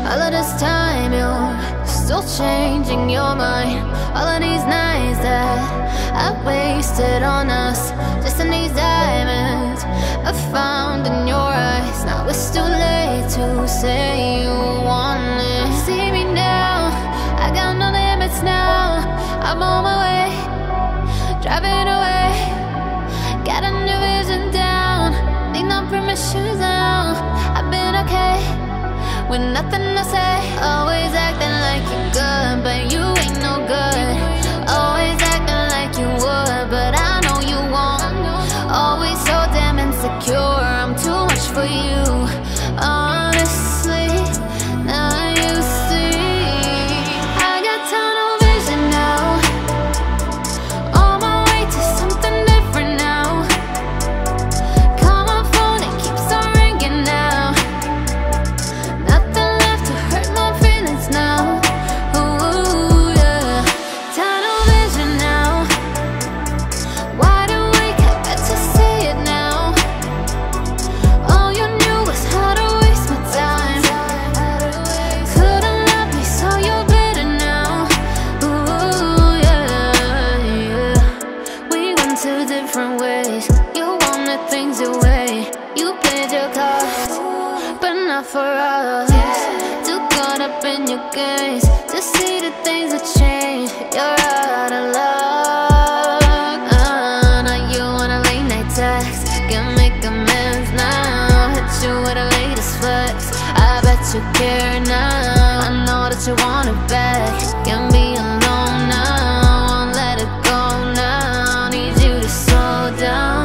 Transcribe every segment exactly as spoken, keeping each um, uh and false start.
All of this time you're still changing your mind. All of these nights that I wasted on us, just in these diamonds I found in your eyes. Now it's too late to say you want it. See me now, I got no limits now. I'm on my way, driving away. Got a new vision down, need no permission now. I've been okay with nothing to say. Always acting like you're good, but you ain't no good. Always acting like you would, but I know you won't. Always so damn insecure, I'm too much for you. Honestly, now you see I got tunnel vision now. On my way to something different now. Call my phone, it keeps on ringing now. Nothing left to hurt my feelings now. Ooh, yeah. Tunnel vision now. Wide awake, I bet you see it now. All you knew was how to waste my time. Couldn't love me, so you're bitter now. Ooh, yeah, yeah. We went two different ways. You wanted things your way. You played your cards, but not for us. Too caught up in your games to see the things that change. You're out of luck. uh, Now you want a late night text, can make amends now. Hit you with the latest flex, I bet you care now. I know that you want it back, can be alone now. Won't let it go now, need you to slow down.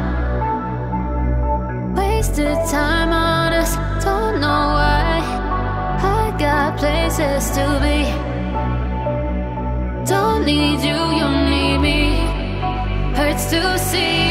Wasted time on us, don't know why. I got places to be. Don't need you, you need me. Hurts to see